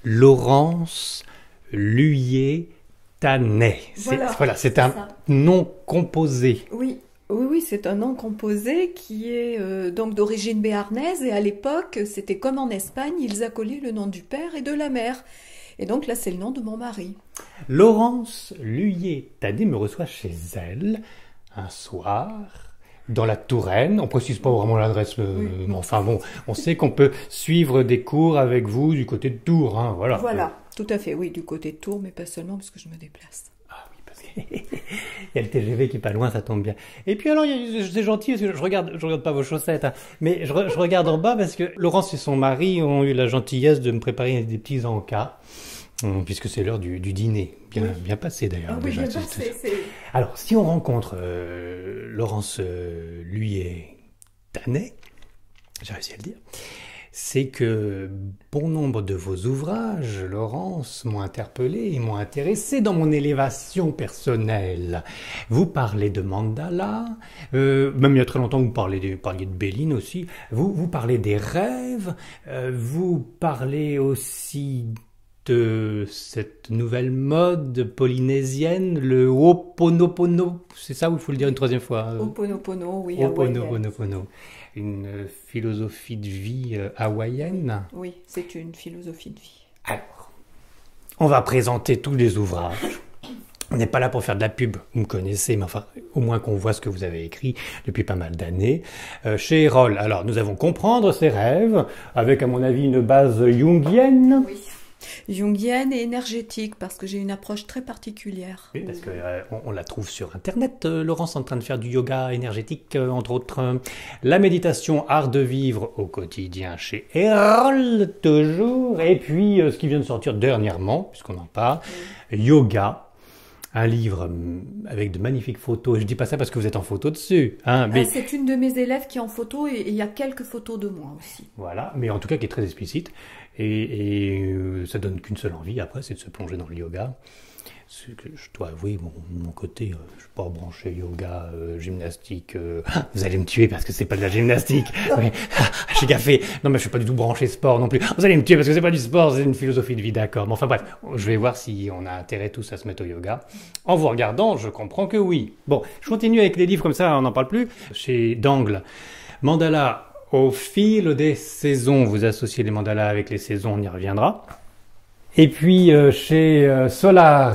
Laurence Lhuillier-Tanet. Voilà, c'est un nom composé. Oui, c'est un nom composé qui est donc d'origine béarnaise et à l'époque, c'était comme en Espagne, ils accolaient le nom du père et de la mère. Et donc là, c'est le nom de mon mari. Laurence Lhuillier-Tanet me reçoit chez elle un soir dans la Touraine. On ne précise pas vraiment l'adresse, mais enfin bon, on sait qu'on peut suivre des cours avec vous du côté de Tours. Hein, voilà, tout à fait, oui, du côté de Tours, mais pas seulement parce que je me déplace. Ah oui, parce qu'il y a le TGV qui est pas loin, ça tombe bien. Et puis alors, c'est gentil, parce que je regarde pas vos chaussettes, hein, mais je regarde en bas parce que Laurence et son mari ont eu la gentillesse de me préparer des petits encas. Puisque c'est l'heure du dîner. Bien passé d'ailleurs. Oui, bien passé. Alors, si on rencontre Laurence Lhuillier-Tanet, j'ai réussi à le dire, c'est que bon nombre de vos ouvrages, Laurence, m'ont interpellé et m'ont intéressé dans mon élévation personnelle. Vous parlez de mandala, même il y a très longtemps vous parliez de Béline aussi, vous parlez des rêves, vous parlez aussi de cette nouvelle mode polynésienne, le Ho'oponopono, c'est ça ou il faut le dire une troisième fois? Ho'oponopono, oui, Ho'oponopono, une philosophie de vie hawaïenne. Oui, c'est une philosophie de vie. Alors, on va présenter tous les ouvrages. On n'est pas là pour faire de la pub, vous me connaissez, mais enfin, au moins qu'on voit ce que vous avez écrit depuis pas mal d'années. Chez Erol, alors, nous allons comprendre ses rêves, avec, à mon avis, une base jungienne. Oui. Jungienne et énergétique, parce que j'ai une approche très particulière. Oui, parce qu'on la trouve sur Internet, Laurence, en train de faire du yoga énergétique, entre autres. La méditation, art de vivre au quotidien chez Erol, toujours. Et puis, ce qui vient de sortir dernièrement, puisqu'on en parle, Yoga. Un livre avec de magnifiques photos. Je dis pas ça parce que vous êtes en photo dessus. Hein, mais... c'est une de mes élèves qui est en photo et il y a quelques photos de moi aussi. Voilà, mais en tout cas qui est très explicite. Et ça donne qu'une seule envie après, c'est de se plonger dans le yoga. Ce que je dois avouer, de mon côté, je ne suis pas branché yoga, gymnastique. Vous allez me tuer parce que c'est pas de la gymnastique. Oui. J'ai gaffé. Non, mais je suis pas du tout branché sport non plus. Vous allez me tuer parce que c'est pas du sport, c'est une philosophie de vie, d'accord. Mais enfin bref, je vais voir si on a intérêt tous à se mettre au yoga. En vous regardant, je comprends que oui. Bon, je continue avec les livres comme ça, on n'en parle plus. Chez Dangle, Mandala. Au fil des saisons, vous associez les mandalas avec les saisons, on y reviendra. Et puis chez Solar,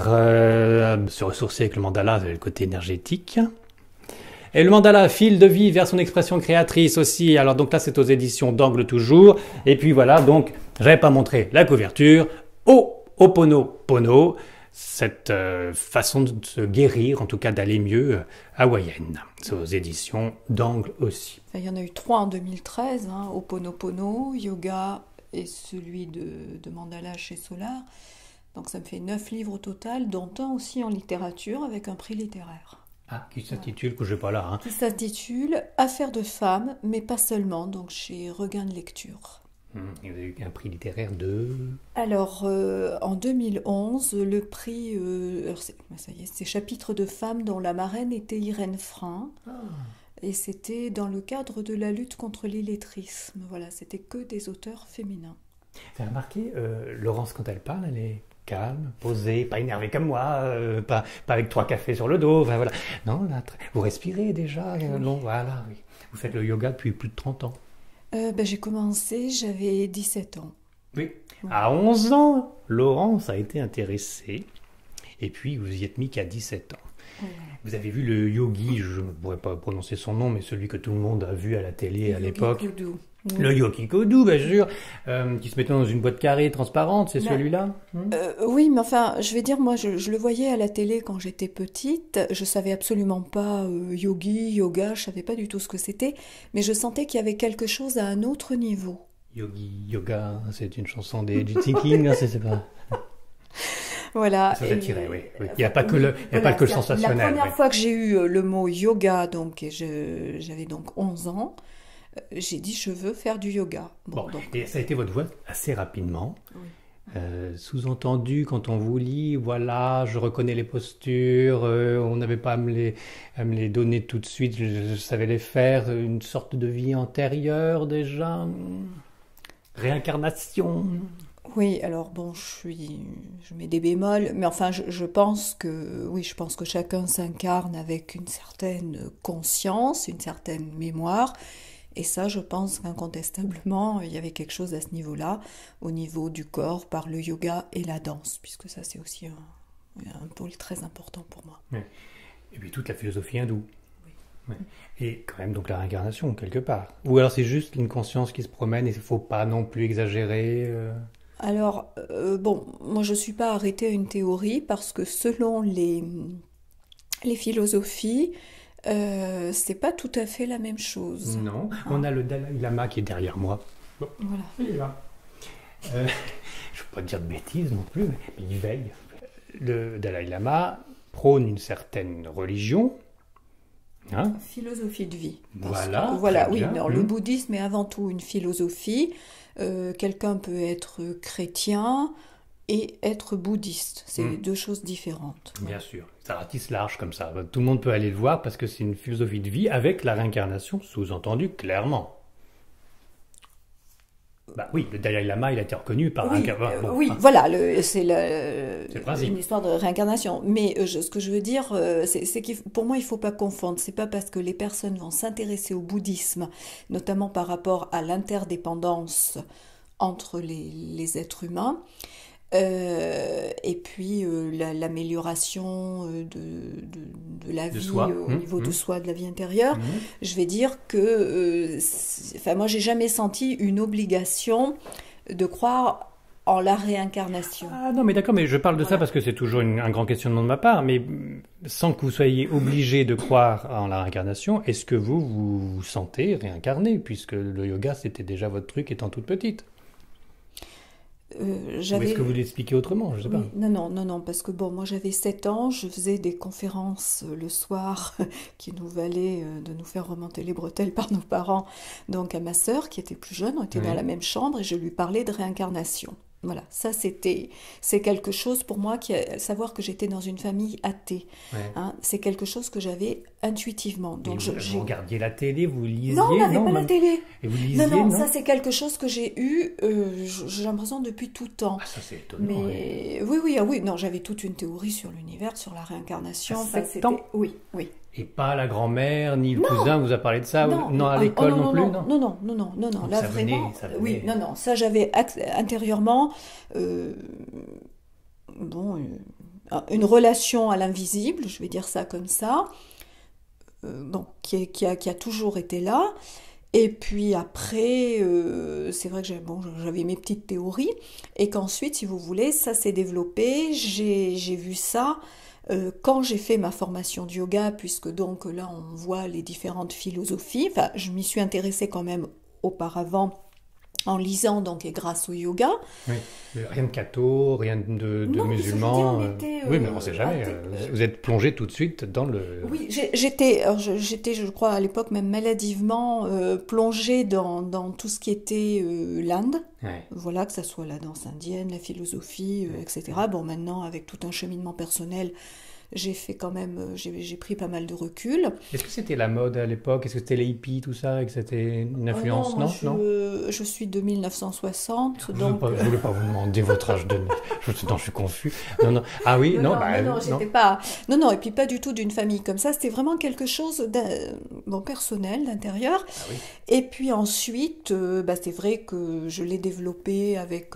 se ressourcer avec le mandala, vous avez le côté énergétique. Et le mandala, fil de vie vers son expression créatrice aussi. Alors donc là, c'est aux éditions d'Angle toujours. Et puis voilà, donc, j'avais pas montré la couverture. Ho'oponopono, cette façon de se guérir, en tout cas d'aller mieux, hawaïenne. C'est aux éditions d'Angle aussi. Il y en a eu 3 en 2013, hein, Ho'oponopono, Yoga et celui de Mandala chez Solar. Donc ça me fait 9 livres au total, dont un aussi en littérature avec un prix littéraire. Ah, qui s'intitule, que je n'ai pas là. Hein. Qui s'intitule Affaires de femmes, mais pas seulement, donc chez Regain de lecture. Il y a eu un prix littéraire de... Alors, en 2011, le prix, c'est Chapitre de femmes dont la marraine était Irène Frein. Ah. Et c'était dans le cadre de la lutte contre l'illettrisme. Voilà, c'était que des auteurs féminins. Vous avez remarqué, Laurence, quand elle parle, elle est calme, posée, pas énervée comme moi, pas avec 3 cafés sur le dos, enfin, voilà. Non, là, vous respirez déjà, non, voilà. Oui. Vous faites le yoga depuis plus de 30 ans. J'ai commencé, j'avais 17 ans. Oui. À 11 ans, Laurence a été intéressée, et puis vous y êtes mis qu'à 17 ans. Vous avez vu le yogi, je ne pourrais pas prononcer son nom, mais celui que tout le monde a vu à la télé à l'époque. Le yogi Kodu, bien sûr, qui se mettait dans une boîte carrée transparente, c'est celui-là Oui, mais enfin, je vais dire, moi, je le voyais à la télé quand j'étais petite. Je savais absolument pas yogi, yoga, je savais pas du tout ce que c'était, mais je sentais qu'il y avait quelque chose à un autre niveau. Yogi, yoga, c'est une chanson des Gypsy Kings, c'est pas... Voilà. Ça s'attirait, oui. Il n'y a pas que le sensationnel. La première fois que j'ai eu le mot yoga, donc j'avais donc 11 ans, j'ai dit je veux faire du yoga. Bon, et ça a été votre voie assez rapidement. Oui. Sous-entendu, quand on vous lit, voilà, je reconnais les postures, on n'avait pas à me les donner tout de suite, je savais les faire, une sorte de vie antérieure déjà, réincarnation. Oui, alors bon, je mets des bémols, mais enfin, je pense que, oui, je pense que chacun s'incarne avec une certaine conscience, une certaine mémoire, et ça, je pense qu'incontestablement, il y avait quelque chose à ce niveau-là, au niveau du corps, par le yoga et la danse, puisque ça, c'est aussi un pôle très important pour moi. Ouais. Et puis toute la philosophie hindoue. Ouais. Et quand même donc la réincarnation quelque part. Ou alors c'est juste une conscience qui se promène et il ne faut pas non plus exagérer. Alors, bon, moi je ne suis pas arrêtée à une théorie parce que selon les philosophies, c'est pas tout à fait la même chose. Non, on a le Dalai Lama qui est derrière moi. Bon, Voilà. il est là. Je ne veux pas dire de bêtises non plus, mais il veille. Le Dalai Lama prône une certaine religion. Hein? Philosophie de vie. Voilà. Voilà, oui, bien. alors, le bouddhisme est avant tout une philosophie. Quelqu'un peut être chrétien et être bouddhiste. C'est deux choses différentes. Bien sûr. Ça ratisse large comme ça. Tout le monde peut aller le voir parce que c'est une philosophie de vie avec la réincarnation sous-entendue clairement. Bah oui, le Dalai Lama, il a été reconnu par Oui, réincarnation. voilà, c'est une histoire de réincarnation. Mais ce que je veux dire, c'est que pour moi, il ne faut pas confondre. C'est pas parce que les personnes vont s'intéresser au bouddhisme, notamment par rapport à l'interdépendance entre les êtres humains, et puis l'amélioration de la vie soi. Au niveau de soi, de la vie intérieure, je vais dire que enfin, moi j'ai jamais senti une obligation de croire en la réincarnation. Ah non, mais d'accord, mais je parle de ça parce que c'est toujours un grand questionnement de ma part, mais sans que vous soyez obligé de croire en la réincarnation, est-ce que vous vous sentez réincarné, puisque le yoga c'était déjà votre truc étant toute petite? Ou est-ce que vous l'expliquez autrement? Je sais pas. Oui, non, parce que bon, moi j'avais 7 ans, je faisais des conférences le soir qui nous valaient de nous faire remonter les bretelles par nos parents. Donc à ma sœur qui était plus jeune, on était dans la même chambre et je lui parlais de réincarnation. Voilà, ça c'est quelque chose pour moi, savoir que j'étais dans une famille athée. Ouais. Hein, c'est quelque chose que j'avais intuitivement. Donc vous regardiez la télé, vous lisiez? Non, on n'avait pas la télé. Et vous lisiez, non, ça c'est quelque chose que j'ai eu, j'ai l'impression depuis tout temps. Ah, ça c'est étonnant. Mais oui, non, j'avais toute une théorie sur l'univers, sur la réincarnation. À 7 ans? Oui. Et pas la grand-mère ni le cousin vous a parlé de ça? Non, à l'école non plus? Non. Donc Là ça vraiment, ça venait. oui, non, ça j'avais intérieurement, une relation à l'invisible, je vais dire ça comme ça, qui a toujours été là. Et puis après, c'est vrai que j'avais mes petites théories, et qu'ensuite, si vous voulez, ça s'est développé. J'ai vu ça quand j'ai fait ma formation de yoga, puisque donc là, on voit les différentes philosophies. Enfin, je m'y suis intéressée quand même auparavant en lisant donc et grâce au yoga. Oui, rien de catho, rien de non, musulman. Oui, mais on ne sait jamais. Vous êtes plongé tout de suite dans le... Oui, j'étais, je crois, à l'époque même maladivement plongée dans tout ce qui était l'Inde. Ouais. Voilà, que ça soit la danse indienne, la philosophie, etc. Bon, maintenant, avec tout un cheminement personnel, j'ai fait quand même, j'ai pris pas mal de recul. Est-ce que c'était la mode à l'époque? Est-ce que c'était les hippies, tout ça, et que c'était une influence? Non, non, je suis de 1960, Je donc... ne voulais pas vous demander votre âge de... Non, je suis confus. Non. Ah oui, non, j'étais pas... Non, et puis pas du tout d'une famille comme ça. C'était vraiment quelque chose personnel, d'intérieur. Ah oui. Et puis ensuite, c'est vrai que je l'ai développé avec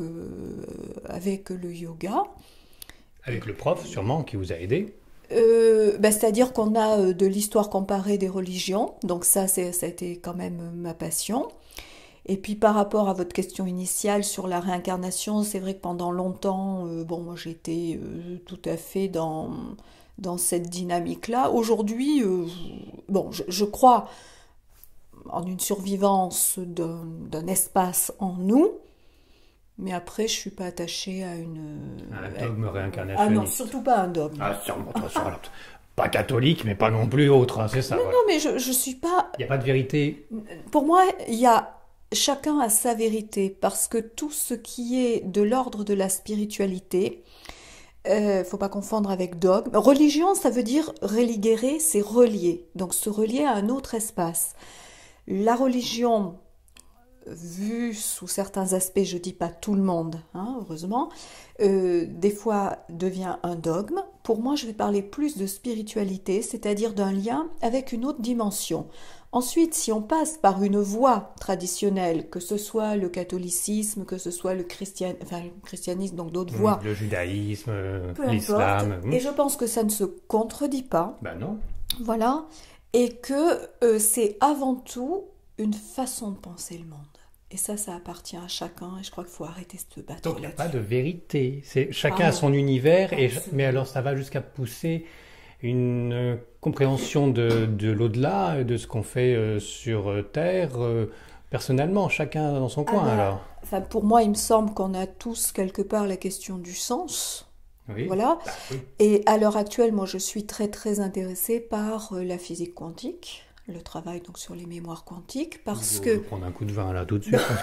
le yoga. Avec le prof, sûrement, qui vous a aidé. C'est-à-dire qu'on a de l'histoire comparée des religions, donc ça a été quand même ma passion. Et puis par rapport à votre question initiale sur la réincarnation, c'est vrai que pendant longtemps, moi j'étais tout à fait dans cette dynamique-là. Aujourd'hui, je crois en une survivance d'un espace en nous. Mais après, je ne suis pas attachée à un dogme réincarnationniste. Ah non, surtout pas un dogme. Ah, sûrement, pas catholique, mais pas non plus autre, hein, c'est ça. Non, voilà. non, mais je suis pas... Il n'y a pas de vérité. Pour moi, chacun a sa vérité, parce que tout ce qui est de l'ordre de la spiritualité, faut pas confondre avec dogme. Religion, ça veut dire religere, c'est relier. Donc se relier à un autre espace. La religion... vu sous certains aspects, je dis pas tout le monde, hein, heureusement, des fois devient un dogme. Pour moi, je vais parler plus de spiritualité, c'est-à-dire d'un lien avec une autre dimension. Ensuite, si on passe par une voie traditionnelle, que ce soit le catholicisme, que ce soit le christianisme, donc d'autres voies, le judaïsme, peu l'islam. importe, et je pense que ça ne se contredit pas. Ben non. Voilà, et que c'est avant tout une façon de penser le monde. Et ça appartient à chacun, et je crois qu'il faut arrêter de se battre. Donc il n'y a là-dessus. pas de vérité. Chacun a son univers, mais alors ça va jusqu'à pousser une compréhension de l'au-delà, de ce qu'on fait sur Terre, personnellement, chacun dans son coin alors. Enfin, pour moi, il me semble qu'on a tous quelque part la question du sens. Oui. Voilà. Bah, oui. Et à l'heure actuelle, moi, je suis très très intéressée par la physique quantique, le travail donc sur les mémoires quantiques, parce Je que vais prendre un coup de vin là tout de suite. Parce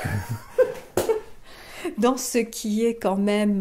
que... dans ce qui est quand même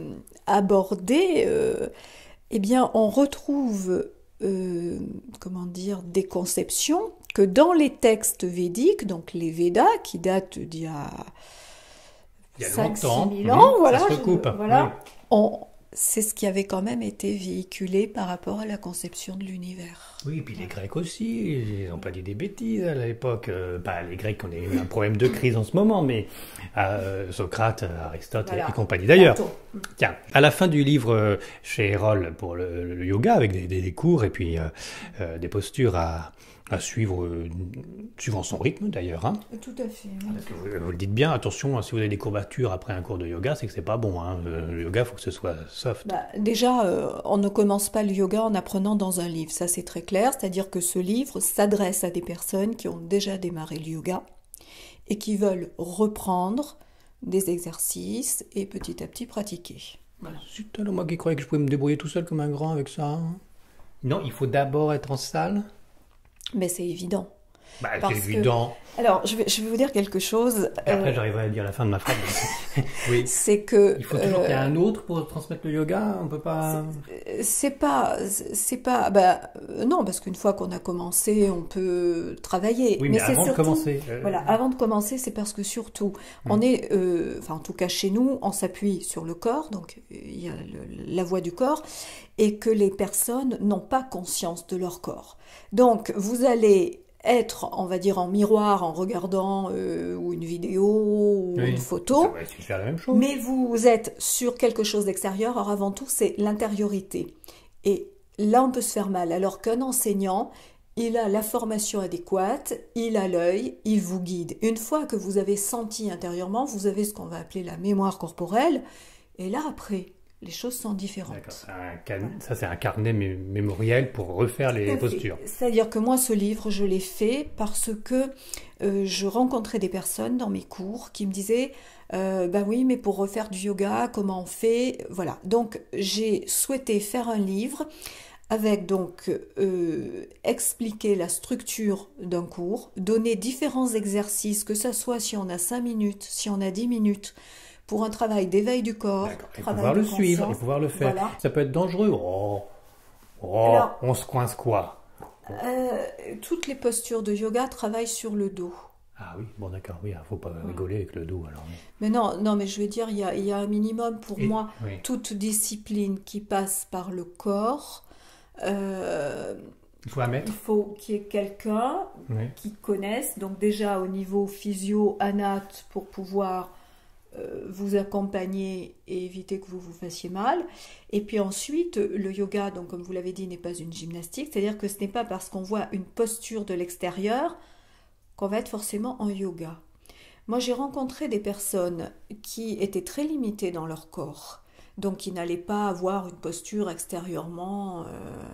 abordé, eh bien, on retrouve, comment dire, des conceptions que dans les textes védiques, donc les Védas, qui datent d'il y a Il y a 5 longtemps, 6 000 ans, voilà, ça se recoupe. voilà, c'est ce qui avait quand même été véhiculé par rapport à la conception de l'univers. Oui, et puis les Grecs aussi, ils n'ont pas dit des bêtises à l'époque. Les Grecs, on a eu un problème de crise en ce moment, mais Socrate, Aristote Voilà. et compagnie. D'ailleurs, Platon. tiens, à la fin du livre chez Erol pour le yoga, avec des cours et puis des postures à suivre, suivant son rythme d'ailleurs. Hein. Tout à fait. Oui. Parce que vous le dites bien, attention, si vous avez des courbatures après un cours de yoga, c'est que c'est pas bon. Hein. Le yoga, il faut que ce soit soft. Déjà, on ne commence pas le yoga en apprenant dans un livre, ça c'est très clair, c'est-à-dire que ce livre s'adresse à des personnes qui ont déjà démarré le yoga et qui veulent reprendre des exercices et petit à petit pratiquer. Voilà. Zut, alors moi qui croyais que je pouvais me débrouiller tout seul comme un grand avec ça. Hein. Non, il faut d'abord être en salle. Mais c'est évident. C'est évident. Alors, je vais vous dire quelque chose. Et après, j'arriverai à dire la fin de ma phrase. Oui. C'est que... Il faut toujours qu'il y ait un autre pour transmettre le yoga. On peut pas... C'est pas... non, parce qu'une fois qu'on a commencé, on peut travailler. Oui, mais avant de commencer... Voilà, avant de commencer, c'est parce que surtout, on est... en tout cas chez nous, on s'appuie sur le corps, donc il y a la voix du corps, et que les personnes n'ont pas conscience de leur corps. Donc, vous allez être, on va dire, en miroir en regardant ou une vidéo ou une photo, c'est faire la même chose. Mais vous êtes sur quelque chose d'extérieur. Alors avant tout, c'est l'intériorité. Et là, on peut se faire mal. Alors qu'un enseignant, il a la formation adéquate, il a l'œil, il vous guide. Une fois que vous avez senti intérieurement, vous avez ce qu'on va appeler la mémoire corporelle. Et là, après, les choses sont différentes. D'accord. Ça, c'est un carnet mémoriel pour refaire les postures. C'est-à-dire que moi, ce livre, je l'ai fait parce que je rencontrais des personnes dans mes cours qui me disaient oui, mais pour refaire du yoga, comment on fait? Voilà. Donc, j'ai souhaité faire un livre avec donc expliquer la structure d'un cours, donner différents exercices, que ça soit si on a 5 minutes, si on a 10 minutes, pour un travail d'éveil du corps, et pouvoir le suivre, et pouvoir le faire. Voilà. Ça peut être dangereux. Alors, on se coince quoi? Toutes les postures de yoga travaillent sur le dos. Ah oui, bon d'accord, oui, faut pas rigoler avec le dos alors. Mais non, mais je veux dire, il y a un minimum pour moi. Toute discipline qui passe par le corps. Il faut admettre. Il faut qu'il y ait quelqu'un qui connaisse, donc déjà au niveau physio, anat, pour pouvoir vous accompagner et éviter que vous vous fassiez mal. Et puis ensuite, le yoga, donc comme vous l'avez dit, n'est pas une gymnastique, c'est-à-dire que ce n'est pas parce qu'on voit une posture de l'extérieur qu'on va être forcément en yoga. Moi, j'ai rencontré des personnes qui étaient très limitées dans leur corps, donc qui n'allaient pas avoir une posture extérieurement...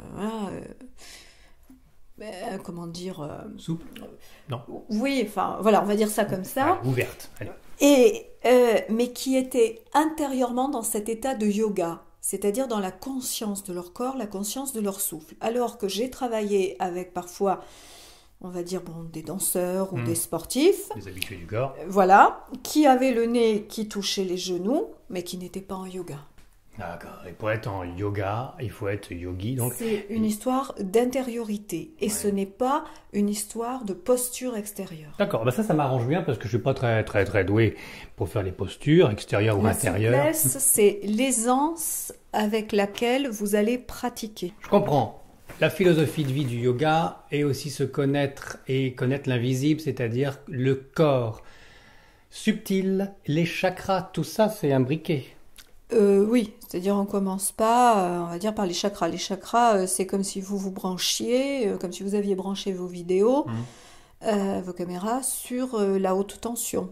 comment dire... souple? Non. Oui, enfin, voilà, on va dire ça comme ça. Ouverte, allez. Mais qui étaient intérieurement dans cet état de yoga, c'est-à-dire dans la conscience de leur corps, la conscience de leur souffle. Alors que j'ai travaillé avec parfois, on va dire, des danseurs ou des sportifs. Des habitués du corps. Voilà, qui avaient le nez qui touchait les genoux, mais qui n'étaient pas en yoga. D'accord. Et pour être en yoga, il faut être yogi. Donc, C'est une histoire d'intériorité et ce n'est pas une histoire de posture extérieure. d'accord. Bah ça m'arrange bien parce que je suis pas très doué pour faire les postures, extérieures ou La intérieures. souplesse, c'est l'aisance avec laquelle vous allez pratiquer. Je comprends. La philosophie de vie du yoga est aussi se connaître et connaître l'invisible, c'est-à-dire le corps subtil, les chakras, tout ça c'est imbriqué. Oui, c'est-à-dire on commence pas, on va dire par les chakras. Les chakras, c'est comme si vous vous branchiez, comme si vous aviez branché vos vidéos, vos caméras sur la haute tension.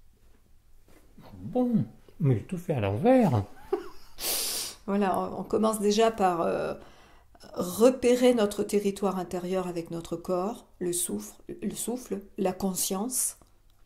Bon, mais j'ai tout fait à l'envers. Voilà, on commence déjà par repérer notre territoire intérieur avec notre corps, le souffle, la conscience.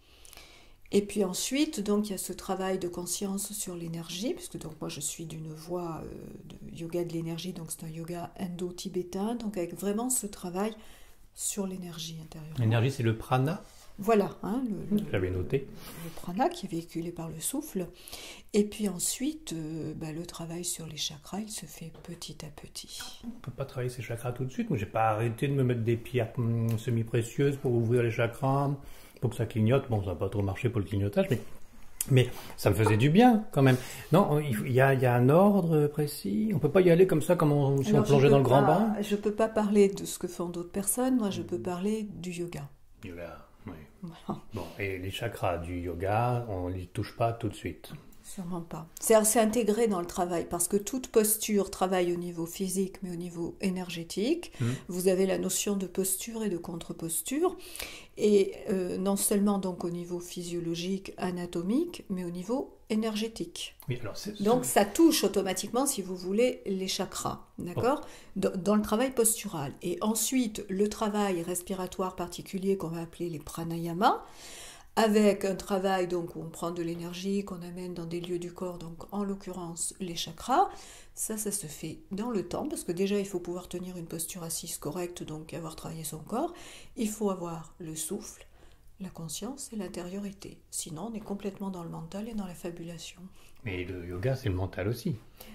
Et puis ensuite, donc il y a ce travail de conscience sur l'énergie, puisque donc moi je suis d'une voie de yoga de l'énergie, donc c'est un yoga indo-tibétain, donc avec vraiment ce travail sur l'énergie intérieure. L'énergie c'est le prana, Voilà, hein, j'avais noté. le prana qui est véhiculé par le souffle. Et puis ensuite, le travail sur les chakras, il se fait petit à petit. On peut pas travailler ces chakras tout de suite. Moi j'ai pas arrêté de me mettre des pierres semi-précieuses pour ouvrir les chakras, pour que ça clignote. Bon, ça n'a pas trop marché pour le clignotage, mais ça me faisait du bien quand même. Non, il y a un ordre précis. On peut pas y aller comme ça, comme si on plongeait dans le grand bain. Je peux pas parler de ce que font d'autres personnes, moi je peux parler du yoga. Yoga, oui. Voilà. Bon, et les chakras du yoga, on les touche pas tout de suite. Sûrement pas. C'est intégré dans le travail parce que toute posture travaille au niveau physique mais au niveau énergétique. Vous avez la notion de posture et de contre-posture et non seulement donc au niveau physiologique, anatomique, mais au niveau énergétique. Oui, alors donc ça touche automatiquement, si vous voulez, les chakras, d'accord, dans le travail postural. Et ensuite, le travail respiratoire particulier qu'on va appeler les pranayamas, avec un travail donc, où on prend de l'énergie, qu'on amène dans des lieux du corps, donc en l'occurrence les chakras, ça se fait dans le temps, parce que déjà il faut pouvoir tenir une posture assise correcte, donc avoir travaillé son corps, il faut avoir le souffle, la conscience et l'intériorité. Sinon on est complètement dans le mental et dans la fabulation. Mais le yoga c'est le mental aussi.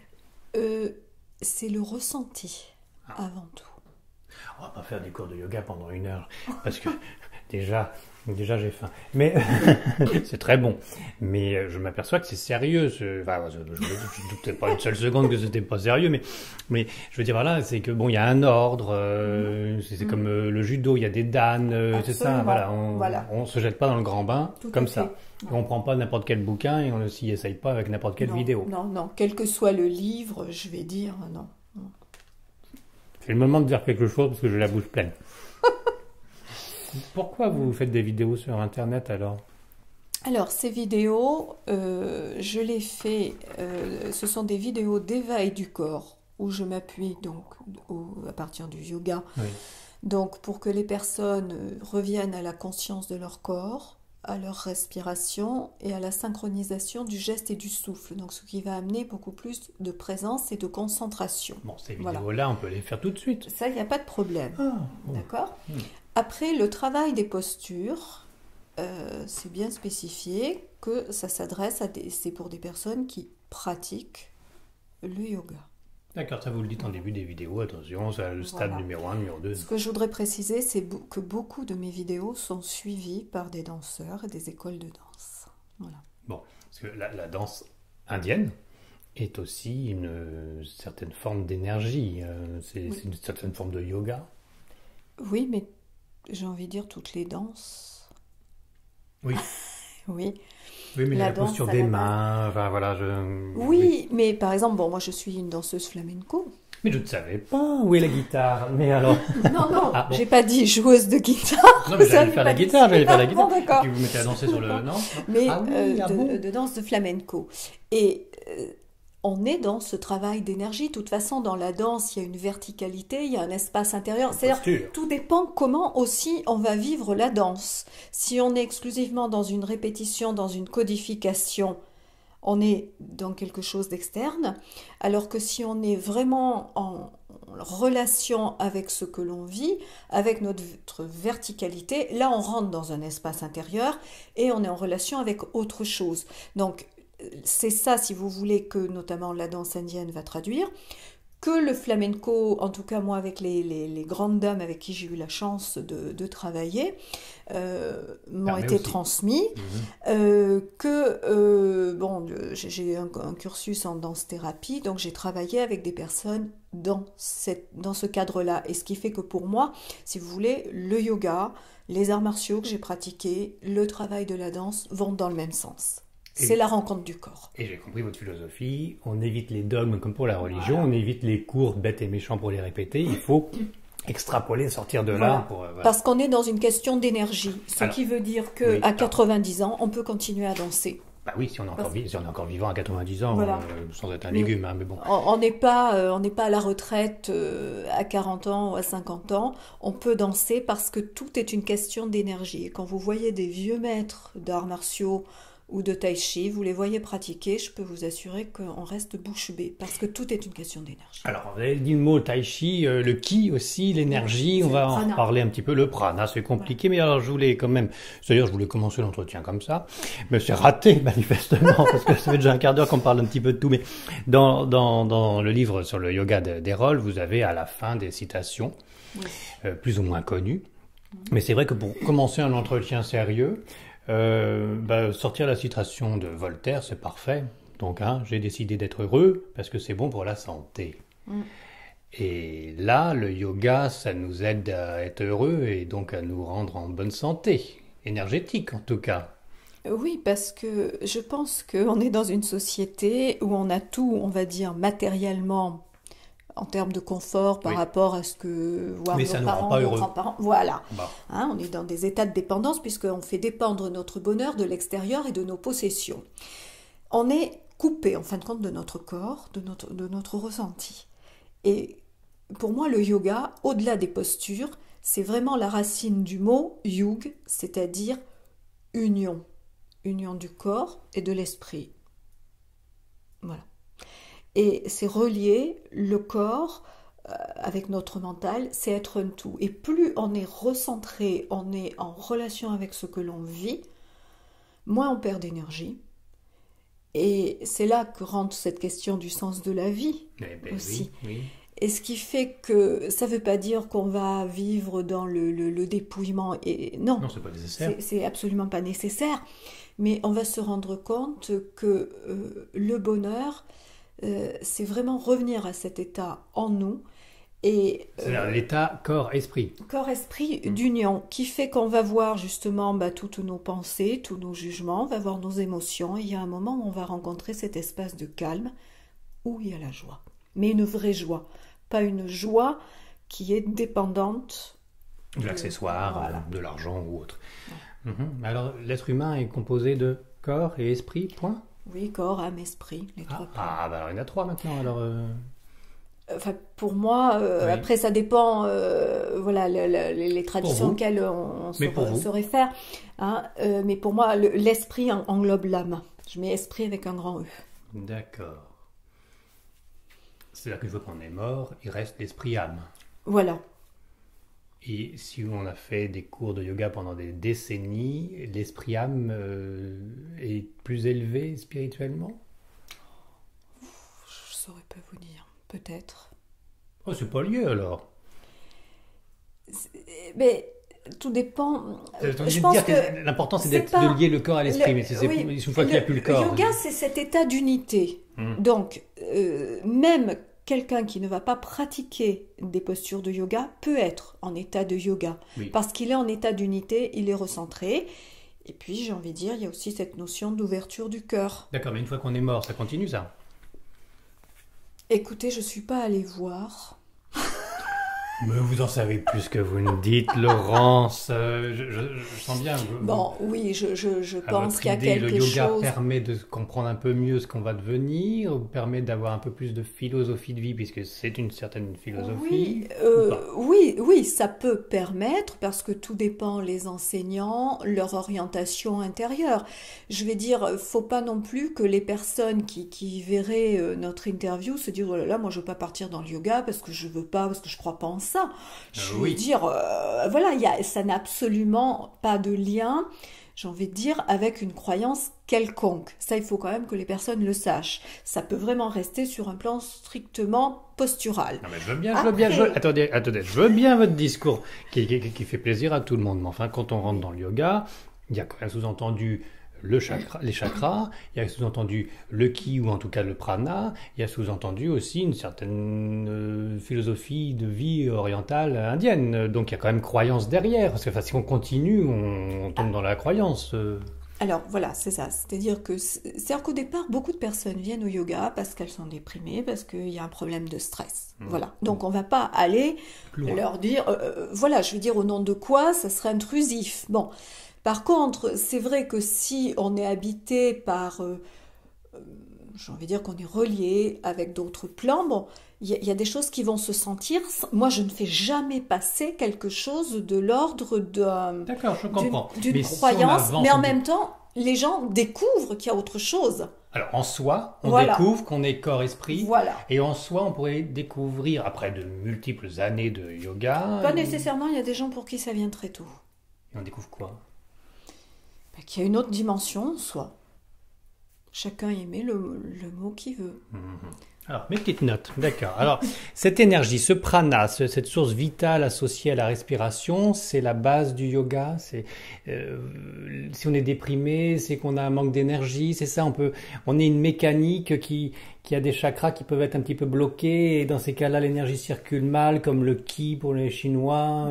C'est le ressenti avant tout. On va pas faire des cours de yoga pendant 1 heure, parce que déjà j'ai faim. Mais c'est très bon. Mais je m'aperçois que c'est sérieux. Enfin, je ne doutais pas une seule seconde que c'était pas sérieux. Mais je veux dire, voilà, c'est que bon, il y a un ordre. C'est comme le judo, il y a des danes. C'est ça. Voilà. On se jette pas dans le grand bain comme ça. Et on prend pas n'importe quel bouquin et on ne s'y essaye pas avec n'importe quelle vidéo. Non. Quel que soit le livre, je vais dire non. C'est le moment de dire quelque chose parce que j'ai la bouche pleine. Pourquoi vous faites des vidéos sur Internet alors ? Alors, ces vidéos, je les fais, ce sont des vidéos d'éveil du corps, où je m'appuie donc à partir du yoga. Oui. Donc, pour que les personnes reviennent à la conscience de leur corps, à leur respiration et à la synchronisation du geste et du souffle. Donc, ce qui va amener beaucoup plus de présence et de concentration. Bon, ces vidéos-là, on peut les faire tout de suite. Ça, il n'y a pas de problème. Bon. D'accord ? Après, le travail des postures, c'est bien spécifié que ça s'adresse c'est pour des personnes qui pratiquent le yoga. D'accord, ça vous le dites en début des vidéos, attention, c'est le stade numéro 1, numéro 2. Ce que je voudrais préciser, c'est que beaucoup de mes vidéos sont suivies par des danseurs et des écoles de danse. Voilà. Bon, parce que la danse indienne est aussi une certaine forme d'énergie, c'est une certaine forme de yoga. Oui, mais j'ai envie de dire toutes les danses. Oui. Oui. Oui, mais la posture des mains, enfin voilà, Oui, mais par exemple, moi je suis une danseuse flamenco. Mais je ne savais pas où est la guitare, mais alors... Non, j'ai pas dit joueuse de guitare. Non, mais j'allais faire la guitare, Bon, d'accord. Et vous mettez à danser sur le... Non, mais de danse de flamenco. Et... on est dans ce travail d'énergie. De toute façon, dans la danse, il y a une verticalité, il y a un espace intérieur. C'est-à-dire, tout dépend comment aussi on va vivre la danse. Si on est exclusivement dans une répétition, dans une codification, on est dans quelque chose d'externe. Alors que si on est vraiment en relation avec ce que l'on vit, avec notre verticalité, là on rentre dans un espace intérieur et on est en relation avec autre chose. Donc, c'est ça, si vous voulez, que notamment la danse indienne va traduire, que le flamenco, en tout cas moi avec les grandes dames avec qui j'ai eu la chance de travailler, m'ont été transmis, j'ai eu un cursus en danse-thérapie, donc j'ai travaillé avec des personnes dans ce cadre-là, et ce qui fait que pour moi, si vous voulez, le yoga, les arts martiaux que j'ai pratiqués, le travail de la danse vont dans le même sens. C'est la rencontre du corps. Et j'ai compris votre philosophie. On évite les dogmes comme pour la religion. Voilà. On évite les cours bêtes et méchants pour les répéter. Il faut extrapoler, sortir de là. Voilà. Parce qu'on est dans une question d'énergie. Qui veut dire qu'à 90 ans, on peut continuer à danser. Bah oui, si on est encore vivant à 90 ans, sans être un légume. Mais bon. On n'est pas à la retraite à 40 ans ou à 50 ans. On peut danser parce que tout est une question d'énergie. Et quand vous voyez des vieux maîtres d'arts martiaux ou de tai chi, vous les voyez pratiquer, je peux vous assurer qu'on reste bouche bée, parce que tout est une question d'énergie. Alors, vous avez dit le mot tai chi, le ki aussi, l'énergie, on va en parler un petit peu, le prana, c'est compliqué, mais alors je voulais quand même, c'est-à-dire je voulais commencer l'entretien comme ça, mais c'est raté manifestement, parce que ça fait déjà un quart d'heure qu'on parle un petit peu de tout, mais dans le livre sur le yoga d'Errol, vous avez à la fin des citations, plus ou moins connues, mais c'est vrai que pour commencer un entretien sérieux, sortir la citation de Voltaire, c'est parfait. Donc, j'ai décidé d'être heureux parce que c'est bon pour la santé. Et là, le yoga, ça nous aide à être heureux et donc à nous rendre en bonne santé, énergétique en tout cas. Oui, parce que je pense qu'on est dans une société où on a tout, on va dire, matériellement, en termes de confort par rapport à ce que voient nos parents, nos grands-parents. Voilà. On est dans des états de dépendance puisqu'on fait dépendre notre bonheur de l'extérieur et de nos possessions. On est coupé, en fin de compte, de notre corps, de notre ressenti. Et pour moi, le yoga, au-delà des postures, c'est vraiment la racine du mot yug, c'est-à-dire union. Union du corps et de l'esprit. Voilà. Et c'est relier le corps avec notre mental, c'est être un tout. Et plus on est recentré, on est en relation avec ce que l'on vit, moins on perd d'énergie. Et c'est là que rentre cette question du sens de la vie aussi. Oui. Et ce qui fait que ça ne veut pas dire qu'on va vivre dans le dépouillement. Et non, c'est pas nécessaire. C'est absolument pas nécessaire. Mais on va se rendre compte que le bonheur, c'est vraiment revenir à cet état en nous. C'est-à-dire l'état corps-esprit. Corps-esprit d'union, qui fait qu'on va voir justement toutes nos pensées, tous nos jugements, on va voir nos émotions. Et il y a un moment où on va rencontrer cet espace de calme où il y a la joie. Mais une vraie joie, pas une joie qui est dépendante de l'accessoire, de l'argent ou autre. Alors, l'être humain est composé de corps et esprit, point ? Oui, corps, âme, esprit, les trois points. Alors il y en a trois maintenant, alors... pour moi, après ça dépend, les traditions auxquelles on se réfère. Mais pour moi, l'esprit englobe l'âme. Je mets esprit avec un grand E. D'accord. C'est-à-dire qu'une fois qu'on est mort, il reste l'esprit-âme. Voilà. Et si on a fait des cours de yoga pendant des décennies, l'esprit-âme est plus élevé spirituellement ? Je ne saurais pas vous dire. Peut-être. Oh, c'est pas lié alors. Mais tout dépend. Je pense que l'important c'est de lier le corps à l'esprit, mais une fois qu'il n'y a plus le corps. Le yoga, c'est cet état d'unité. Donc, même quelqu'un qui ne va pas pratiquer des postures de yoga peut être en état de yoga. Parce qu'il est en état d'unité, il est recentré. Et puis, j'ai envie de dire, il y a aussi cette notion d'ouverture du cœur. D'accord, mais une fois qu'on est mort, ça continue ça ? Écoutez, je ne suis pas allée voir. Mais vous en savez plus que vous nous dites, Laurence. Je sens bien. Je pense qu'il y a quelque chose. Le yoga permet de comprendre un peu mieux ce qu'on va devenir, permet d'avoir un peu plus de philosophie de vie, puisque c'est une certaine philosophie. Oui, ça peut permettre, parce que tout dépend les enseignants, leur orientation intérieure. Je vais dire, faut pas non plus que les personnes qui verraient notre interview se disent, oh là là, moi je veux pas partir dans le yoga parce que je veux pas, parce que je crois pas en ça. Je veux dire, ça n'a absolument pas de lien. j'ai envie de dire, avec une croyance quelconque. Ça, il faut quand même que les personnes le sachent. Ça peut vraiment rester sur un plan strictement postural. Non mais attendez, je veux bien votre discours qui fait plaisir à tout le monde. Mais enfin, quand on rentre dans le yoga, il y a quand même sous-entendu les chakras, il y a sous-entendu le ki ou en tout cas le prana, il y a sous-entendu aussi une certaine philosophie de vie orientale indienne. Donc il y a quand même croyance derrière, parce que si on continue, on tombe dans la croyance. Alors voilà, c'est ça. C'est-à-dire qu'au départ, beaucoup de personnes viennent au yoga parce qu'elles sont déprimées, parce qu'il y a un problème de stress. Voilà. Donc on ne va pas aller leur dire, voilà, je veux dire au nom de quoi, ça serait intrusif. Bon. Par contre, c'est vrai que si on est habité par, j'ai envie de dire qu'on est relié avec d'autres plans, bon, il y a des choses qui vont se sentir. Moi, je ne fais jamais passer quelque chose de l'ordre D'accord, je comprends. d'une croyance, mais en même temps, les gens découvrent qu'il y a autre chose. Alors, en soi, on découvre qu'on est corps-esprit. Voilà. Et en soi, on pourrait découvrir, après de multiples années de yoga... Pas nécessairement, il y a des gens pour qui ça vient très tôt. Et on découvre quoi? Qu'il y a une autre dimension en soi. Chacun y met le mot qu'il veut. Alors, mes petites notes, d'accord. Alors, cette énergie, ce prana, cette source vitale associée à la respiration, c'est la base du yoga. Si on est déprimé, c'est qu'on a un manque d'énergie, c'est ça. On est une mécanique qui a des chakras qui peuvent être un petit peu bloqués, et dans ces cas-là, l'énergie circule mal, comme le ki pour les Chinois.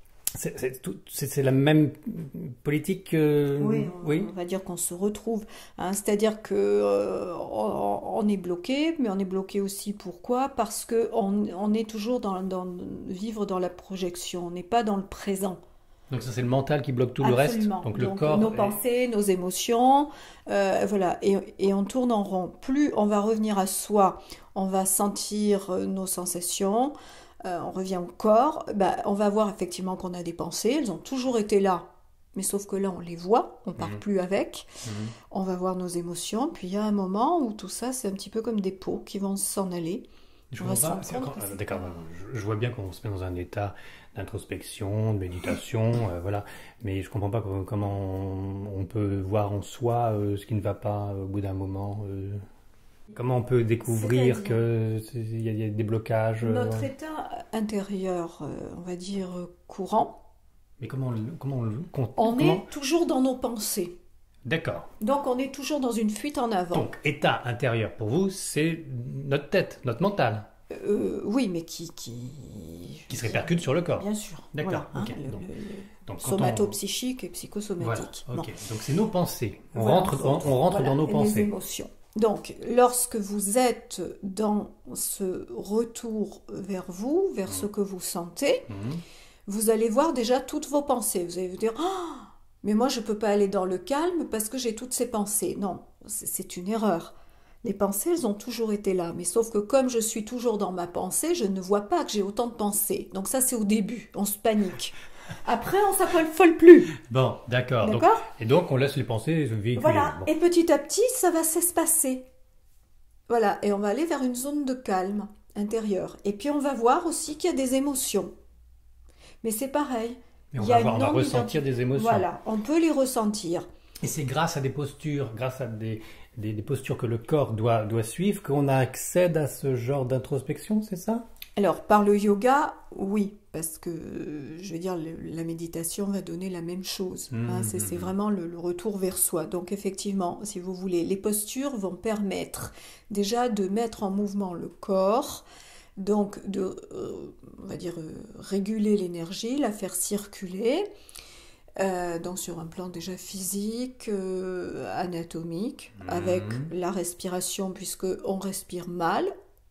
C'est la même politique Oui, on va dire qu'on se retrouve. Hein, c'est-à-dire que on est bloqué, mais on est bloqué aussi pourquoi? Parce que on est toujours vivre dans la projection, on n'est pas dans le présent. Donc ça, c'est le mental qui bloque tout le reste. Donc le corps, nos pensées, nos émotions, voilà. Et on tourne en rond. Plus on va revenir à soi, on va sentir nos sensations. On revient au corps, on va voir effectivement qu'on a des pensées, elles ont toujours été là, mais sauf que là on les voit, on ne part plus avec, on va voir nos émotions, puis il y a un moment où tout ça c'est un petit peu comme des pots qui vont s'en aller. D'accord, je vois bien qu'on se met dans un état d'introspection, de méditation, voilà, mais je ne comprends pas comment on peut voir en soi ce qui ne va pas au bout d'un moment. Comment on peut découvrir qu'il y a des blocages? Notre état intérieur, on va dire courant. Mais comment on le compte? On est toujours dans nos pensées. D'accord. Donc on est toujours dans une fuite en avant. Donc état intérieur pour vous, c'est notre tête, notre mental. Oui, mais qui se répercute sur le corps. Bien sûr. D'accord. Voilà, Okay. Donc somatopsychique et psychosomatique. Voilà. Okay. Donc c'est nos pensées. On voilà, rentre dans nos pensées. Les émotions. Donc, lorsque vous êtes dans ce retour vers vous, vers ce que vous sentez, vous allez voir déjà toutes vos pensées. Vous allez vous dire, mais moi je ne peux pas aller dans le calme parce que j'ai toutes ces pensées. Non, c'est une erreur. Les pensées, elles ont toujours été là. Mais sauf que comme je suis toujours dans ma pensée, je ne vois pas que j'ai autant de pensées. Donc ça, c'est au début. On se panique. Après, on s'affole plus. Bon, d'accord. Donc, on laisse les pensées véhiculer. Voilà. Bon. Et petit à petit, ça va s'espacer. Voilà. Et on va aller vers une zone de calme intérieur. Et puis, on va voir aussi qu'il y a des émotions. Mais c'est pareil. Mais on va ressentir des émotions. Voilà. On peut les ressentir. Et c'est grâce à des postures, grâce à des postures que le corps doit suivre, qu'on accède à ce genre d'introspection, c'est ça? Alors, par le yoga, oui, parce que, je veux dire, la méditation va donner la même chose. C'est vraiment le retour vers soi. Donc, effectivement, si vous voulez, les postures vont permettre déjà de mettre en mouvement le corps, donc de, on va dire, réguler l'énergie, la faire circuler, donc sur un plan déjà physique, anatomique, avec la respiration, puisqu'on respire mal.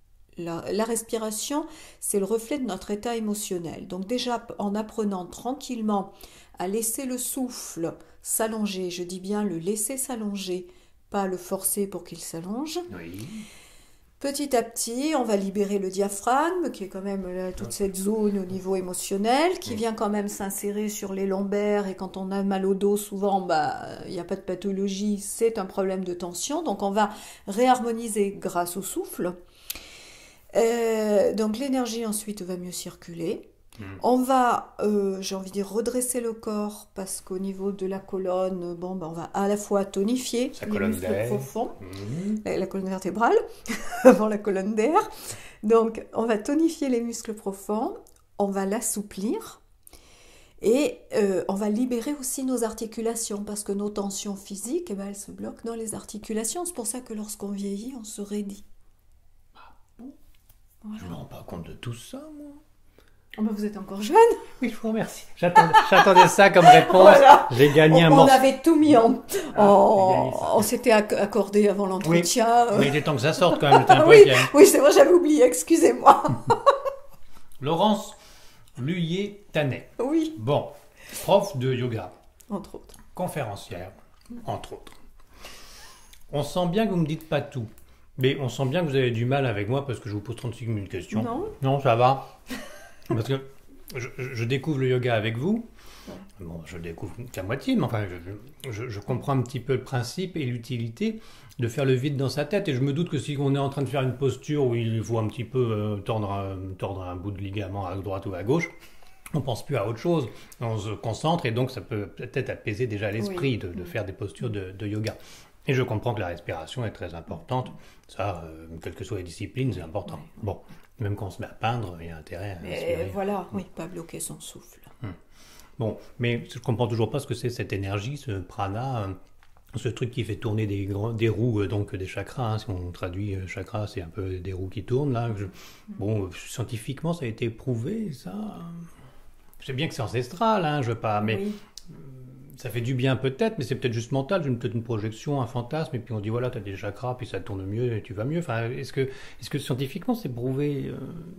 La respiration, c'est le reflet de notre état émotionnel. Donc déjà, en apprenant tranquillement à laisser le souffle s'allonger, je dis bien le laisser s'allonger, pas le forcer pour qu'il s'allonge. Oui. Petit à petit, on va libérer le diaphragme, qui est quand même là, toute cette zone au niveau émotionnel, qui vient quand même s'insérer sur les lombaires. Et quand on a mal au dos, souvent, il n'y a pas de pathologie, c'est un problème de tension. Donc on va réharmoniser grâce au souffle. Donc l'énergie ensuite va mieux circuler. On va, j'ai envie de dire, redresser le corps parce qu'au niveau de la colonne, bon, ben, on va à la fois tonifier Sa les colonne muscles d'air. profonds, la colonne vertébrale, avant la colonne d'air. Donc, on va tonifier les muscles profonds, on va l'assouplir et on va libérer aussi nos articulations parce que nos tensions physiques, eh ben, elles se bloquent dans les articulations. C'est pour ça que lorsqu'on vieillit, on se raidit. Voilà. Je ne me rends pas compte de tout ça, moi. Oh ben vous êtes encore jeune. Oui, je vous remercie. J'attendais ça comme réponse. Voilà. J'ai gagné un On morceau. avait tout mis en... gagné on s'était accordé avant l'entretien. Mais il était temps que ça sorte quand même. J'étais un peu Oui, inquiet. oui, c'est vrai, j'avais oublié, excusez-moi. Laurence Luyer-Tanet. Oui, Bon, prof de yoga, entre autres. conférencière, entre autres. On sent bien que vous ne me dites pas tout. Mais on sent bien que vous avez du mal avec moi parce que je vous pose 36 minutes de questions. Non. Non, ça va. Parce que je découvre le yoga avec vous. Bon, je le découvre qu'à moitié, mais enfin, je comprends un petit peu le principe et l'utilité de faire le vide dans sa tête. Et je me doute que si on est en train de faire une posture où il faut un petit peu tordre un bout de ligament à droite ou à gauche, on ne pense plus à autre chose. On se concentre et donc ça peut peut-être apaiser déjà l'esprit de faire des postures de yoga. Et je comprends que la respiration est très importante. Ça, quelles que soient les disciplines, c'est important. Bon, même quand on se met à peindre, il y a intérêt à respirer. Mais voilà, oui, pas bloquer son souffle. Bon, mais je ne comprends toujours pas ce que c'est cette énergie, ce prana, ce truc qui fait tourner des roues, donc des chakras. Hein. Si on traduit chakra, c'est un peu des roues qui tournent. Là. Bon, scientifiquement, ça a été prouvé, ça. Je sais bien que c'est ancestral, hein, je veux pas, mais Oui. ça fait du bien peut-être, mais c'est peut-être juste mental, peut-être une projection, un fantasme, et puis on dit voilà, tu as des chakras, puis ça tourne mieux et tu vas mieux. Enfin, est-ce que scientifiquement c'est prouvé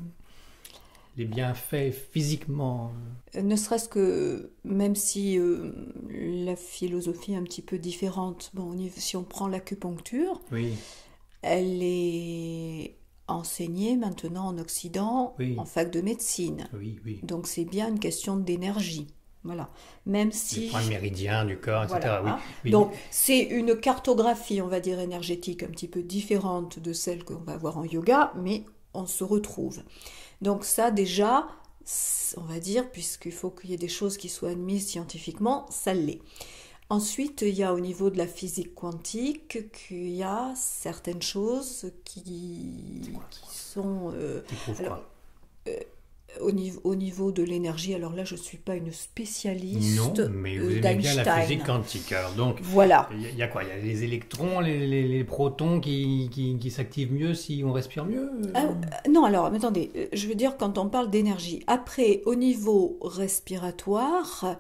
les bienfaits physiquement Ne serait-ce que, même si la philosophie est un petit peu différente, bon, si on prend l'acupuncture, Oui, elle est enseignée maintenant en Occident Oui. en fac de médecine. oui, oui. Donc c'est bien une question d'énergie. Voilà. Même Les si... points méridiens du corps, etc. Voilà, Oui, hein. oui. Donc c'est une cartographie, on va dire, énergétique un petit peu différente de celle qu'on va avoir en yoga, mais on se retrouve. Donc ça déjà, on va dire, puisqu'il faut qu'il y ait des choses qui soient admises scientifiquement, ça l'est. Ensuite, il y a au niveau de la physique quantique qu'il y a certaines choses qui sont... Qui prouve alors, quoi au niveau de l'énergie, alors là, je ne suis pas une spécialiste Non, mais vous aimez bien la d'Einstein. physique quantique. Alors donc, Voilà. il y a quoi? Il y a les électrons, les protons qui s'activent mieux si on respire mieux Non, alors, mais attendez, je veux dire quand on parle d'énergie. Après, au niveau respiratoire,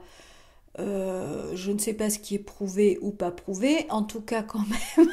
je ne sais pas ce qui est prouvé ou pas prouvé. En tout cas, quand même,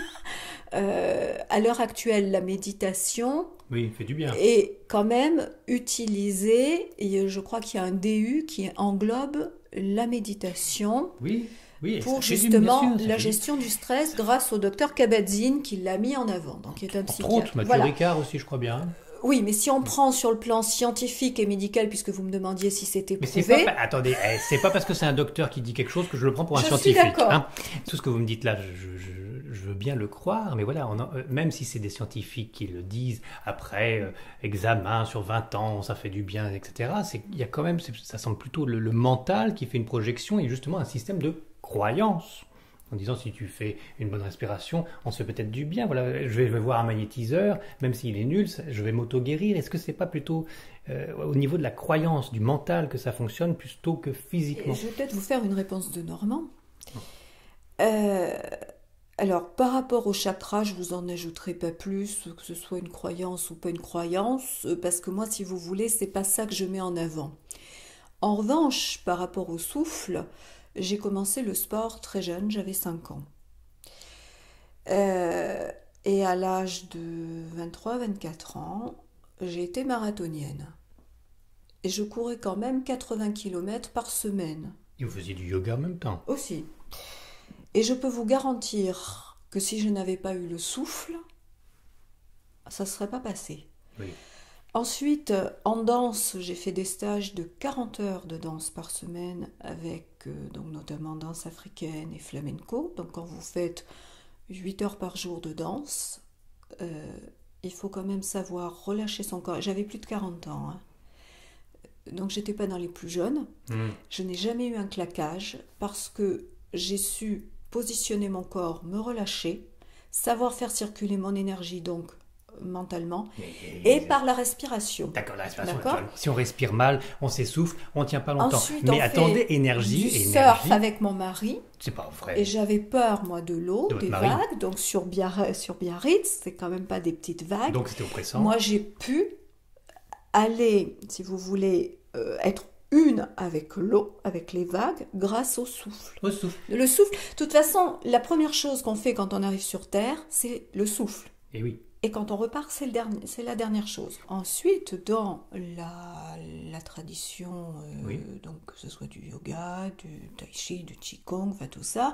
à l'heure actuelle, la méditation Oui, fait du bien. est quand même utilisée. Et je crois qu'il y a un DU qui englobe la méditation Oui, oui. et pour ça fait du bien, justement bien sûr, ça la fait- gestion du stress grâce au docteur Kabat-Zinn qui l'a mis en avant, donc qui est un Entre psychiatre. autres, Mathieu Voilà. Ricard aussi, je crois bien. Oui, mais si on prend sur le plan scientifique et médical, puisque vous me demandiez si c'était Mais c'est prouvé, pas, attendez, c'est pas parce que c'est un docteur qui dit quelque chose que je le prends pour un Je suis scientifique. d'accord. Hein. Tout ce que vous me dites là, je veux bien le croire, mais voilà, même si c'est des scientifiques qui le disent, après examen sur 20 ans, ça fait du bien, etc., il y a quand même, ça semble plutôt le mental qui fait une projection et justement un système de croyance. En disant, si tu fais une bonne respiration, on se fait peut-être du bien. Voilà, je vais voir un magnétiseur, même s'il est nul, je vais m'auto-guérir. Est-ce que c'est pas plutôt au niveau de la croyance, du mental, que ça fonctionne plutôt que physiquement? je vais peut-être vous faire une réponse de Normand. Alors, par rapport au chakra, je vous en ajouterai pas plus, que ce soit une croyance ou pas une croyance, parce que moi, si vous voulez, c'est pas ça que je mets en avant. En revanche, par rapport au souffle, j'ai commencé le sport très jeune, j'avais 5 ans. Et à l'âge de 23-24 ans, j'ai été marathonienne. Et je courais quand même 80 km par semaine. Et vous faisiez du yoga en même temps. Aussi. Et je peux vous garantir que si je n'avais pas eu le souffle, ça ne serait pas passé. Oui. Ensuite, en danse, j'ai fait des stages de 40 heures de danse par semaine avec donc notamment danse africaine et flamenco. Donc quand vous faites 8 heures par jour de danse, il faut quand même savoir relâcher son corps. J'avais plus de 40 ans. Hein. donc j'étais pas dans les plus jeunes. Je n'ai jamais eu un claquage parce que j'ai su positionner mon corps, me relâcher, savoir faire circuler mon énergie, donc mentalement, et par la respiration. D'accord, la respiration. D'accord. Si on respire mal, on s'essouffle, on ne tient pas longtemps. Ensuite, mais on attendez, fait énergie, du énergie. surf avec mon mari. C'est pas vrai. Et j'avais peur, moi, de l'eau, De votre des mari. vagues. Donc sur Biarritz, c'est quand même pas des petites vagues. Donc c'était oppressant. Moi, j'ai pu aller, si vous voulez, être une avec l'eau, avec les vagues, grâce au souffle. Au souffle. Le souffle, de toute façon, la première chose qu'on fait quand on arrive sur Terre, c'est le souffle. Et oui. Et quand on repart, c'est la dernière chose. Ensuite, dans la tradition, donc que ce soit du yoga, du tai chi, du qigong, enfin tout ça,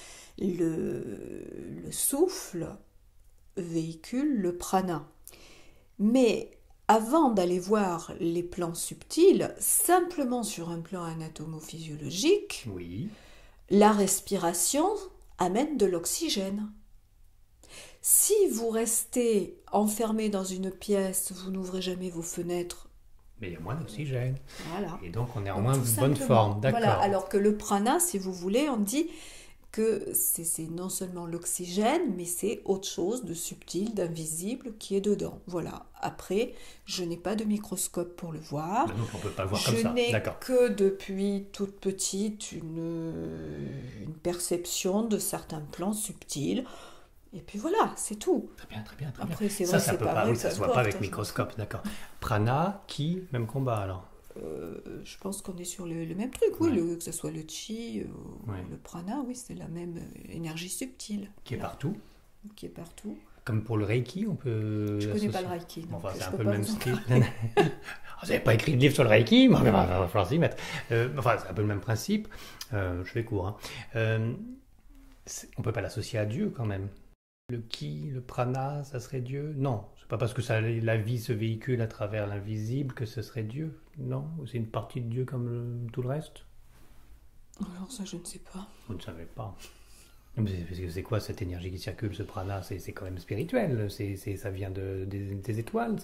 le souffle véhicule le prana. Mais avant d'aller voir les plans subtils, simplement sur un plan anatomo-physiologique, Oui. la respiration amène de l'oxygène. Si vous restez enfermé dans une pièce, vous n'ouvrez jamais vos fenêtres. Mais il y a moins d'oxygène. Voilà. Et donc on est en Donc, moins tout bonne simplement. forme. D'accord. Voilà. Alors que le prana, si vous voulez, on dit que c'est non seulement l'oxygène, mais c'est autre chose de subtil, d'invisible qui est dedans. Voilà. Après, je n'ai pas de microscope pour le voir. Donc on ne peut pas le voir comme Je ça. n'ai D'accord. que depuis toute petite une perception de certains plans subtils. Et puis voilà, c'est tout. Très bien, très bien, très Après, bien. c'est vrai, Ça c'est peut pas pas, vrai, oui, ça peu se voit pas avec importe, microscope, d'accord. Prana, ki, même combat alors. Je pense qu'on est sur le même truc, oui, Ouais. que ce soit le chi ou Ouais. le prana, oui, c'est la même énergie subtile. Qui est Voilà, partout. qui est partout. Comme pour le Reiki, on peut. Je connais pas associer. le Reiki. Bon, donc enfin, c'est je un peux peu le pas même vous en style. parler. Vous n'avez pas écrit de livre sur le Reiki, mais il va falloir s'y mettre. Enfin, c'est un peu le même principe. Je fais court. Hein. On peut pas l'associer à Dieu quand même. Le ki, le prana, ça serait Dieu? Non, c'est pas parce que la vie se véhicule à travers l'invisible que ce serait Dieu. Non, c'est une partie de Dieu comme tout le reste. Alors ça, je ne sais pas. Vous ne savez pas. Mais c'est quoi cette énergie qui circule, ce prana? C'est quand même spirituel. Ça vient des étoiles.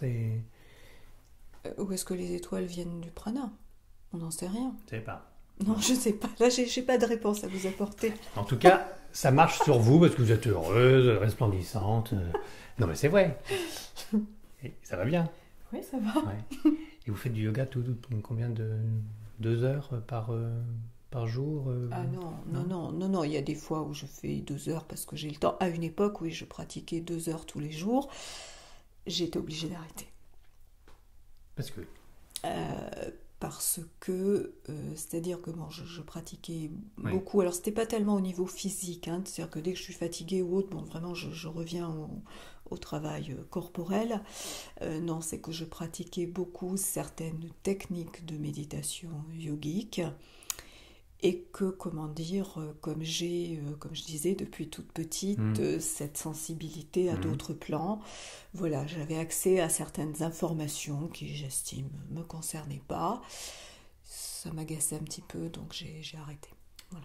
Où est-ce que les étoiles viennent du prana? On n'en sait rien. Je sais pas. Non, je ne sais pas. Là, j'ai pas de réponse à vous apporter. En tout cas, ça marche sur vous parce que vous êtes heureuse, resplendissante. Non, mais c'est vrai. Et ça va bien. Oui, ça va. Ouais. Et vous faites du yoga combien de 2 heures par jour Ah non. Il y a des fois où je fais 2 heures parce que j'ai le temps. À une époque, oui, je pratiquais 2 heures tous les jours. J'ai été obligée d'arrêter. Parce que Parce que, c'est-à-dire que bon, je pratiquais Oui. beaucoup. Alors, c'était pas tellement au niveau physique, hein, c'est-à-dire que dès que je suis fatiguée ou autre, bon, vraiment, je reviens au travail corporel. Non, c'est que je pratiquais beaucoup certaines techniques de méditation yogique et que, comment dire, comme je disais, depuis toute petite, cette sensibilité à d'autres plans, voilà, j'avais accès à certaines informations qui, j'estime, me concernaient pas. Ça m'agaçait un petit peu, donc j'ai arrêté. Voilà.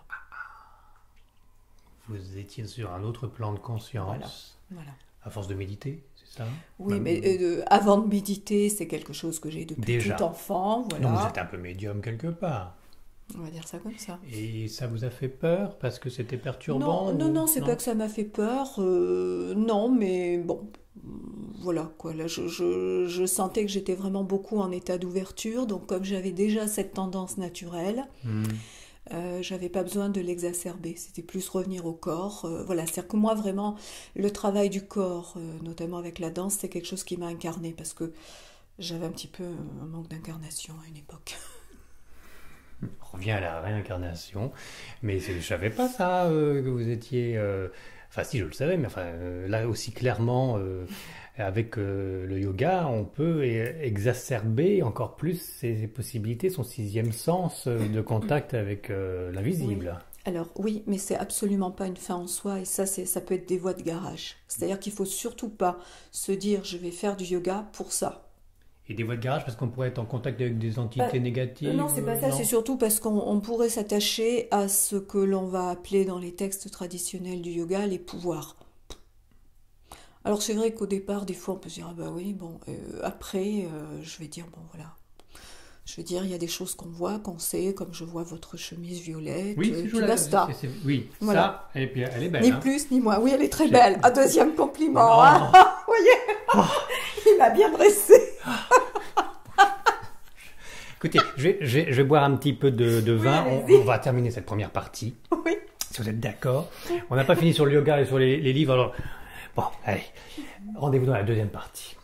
vous étiez sur un autre plan de conscience, Voilà. à force de méditer, c'est ça? Oui, Même- mais avant de méditer, c'est quelque chose que j'ai depuis Déjà. tout enfant. Voilà. Donc vous êtes un peu médium quelque part. On va dire ça comme ça. Et ça vous a fait peur parce que c'était perturbant? Non, c'est pas que ça m'a fait peur. Non, mais bon, voilà quoi. Là, je sentais que j'étais vraiment beaucoup en état d'ouverture. Donc, comme j'avais déjà cette tendance naturelle, j'avais pas besoin de l'exacerber. C'était plus revenir au corps. Voilà, c'est-à-dire que moi, vraiment, le travail du corps, notamment avec la danse, c'est quelque chose qui m'a incarné parce que j'avais un petit peu un manque d'incarnation à une époque. On revient à la réincarnation, mais je savais pas ça, que vous étiez... Enfin si, je le savais, mais enfin, là aussi clairement, avec le yoga, on peut exacerber encore plus ses possibilités, son sixième sens de contact avec l'invisible. Alors oui, mais c'est absolument pas une fin en soi et ça peut être des voies de garage. C'est-à-dire qu'il faut surtout pas se dire je vais faire du yoga pour ça. Et des voies de garage parce qu'on pourrait être en contact avec des entités négatives? Non, c'est pas ça, non. c'est surtout parce qu'on pourrait s'attacher à ce que l'on va appeler dans les textes traditionnels du yoga les pouvoirs. Alors c'est vrai qu'au départ, des fois, on peut se dire, ah bah oui, bon, après, je vais dire, bon voilà, Je veux dire, il y a des choses qu'on voit, qu'on sait, comme je vois votre chemise violette, Oui, et puis basta. Oui, Voilà. ça, et puis elle est belle. Ni hein. plus ni moins. Oui, elle est très belle. Un deuxième compliment. Oh. Hein. Vous voyez, il m'a bien dressé. Écoutez, je vais boire un petit peu de vin. allez-y. On va terminer cette première partie, Oui. si vous êtes d'accord. On n'a pas fini sur le yoga et sur les livres. Alors, bon, allez, rendez-vous dans la deuxième partie.